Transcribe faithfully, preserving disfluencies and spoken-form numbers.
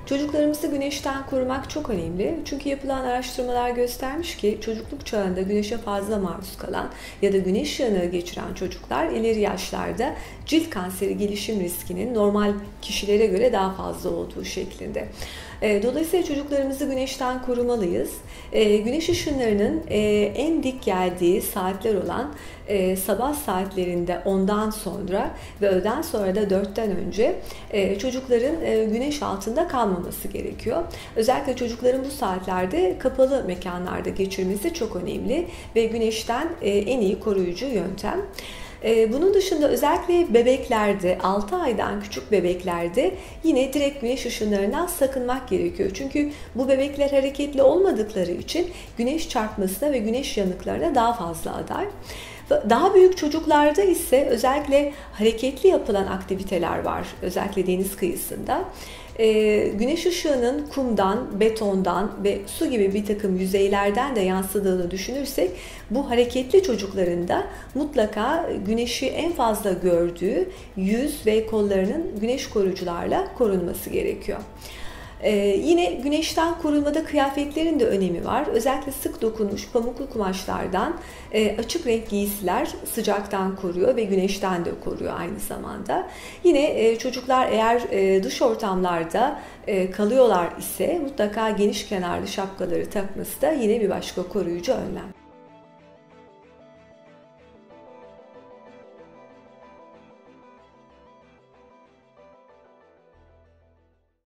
Çocuklarımızı güneşten korumak çok önemli. Çünkü yapılan araştırmalar göstermiş ki çocukluk çağında güneşe fazla maruz kalan ya da güneş yanığı geçiren çocuklar ileri yaşlarda cilt kanseri gelişim riskinin normal kişilere göre daha fazla olduğu şeklinde. Dolayısıyla çocuklarımızı güneşten korumalıyız. Güneş ışınlarının en dik geldiği saatler olan sabah saatlerinde ondan sonra ve öğleden sonra da dörtten önce çocukların güneş altında kalmaması gerekiyor. Özellikle çocukların bu saatlerde kapalı mekanlarda geçirmesi çok önemli ve güneşten en iyi koruyucu yöntem. Bunun dışında özellikle bebeklerde, altı aydan küçük bebeklerde yine direkt güneş ışınlarından sakınmak gerekiyor. Çünkü bu bebekler hareketli olmadıkları için güneş çarpmasına ve güneş yanıklarına daha fazla aday. Daha büyük çocuklarda ise özellikle hareketli yapılan aktiviteler var, özellikle deniz kıyısında. Ee, güneş ışığının kumdan, betondan ve su gibi bir takım yüzeylerden de yansıdığını düşünürsek bu hareketli çocukların da mutlaka güneşi en fazla gördüğü yüz ve kollarının güneş koruyucularla korunması gerekiyor. Ee, yine güneşten korunmada kıyafetlerin de önemi var. Özellikle sık dokunmuş pamuklu kumaşlardan e, açık renk giysiler sıcaktan koruyor ve güneşten de koruyor aynı zamanda. Yine e, çocuklar eğer e, dış ortamlarda e, kalıyorlar ise mutlaka geniş kenarlı şapkaları takması da yine bir başka koruyucu önlem.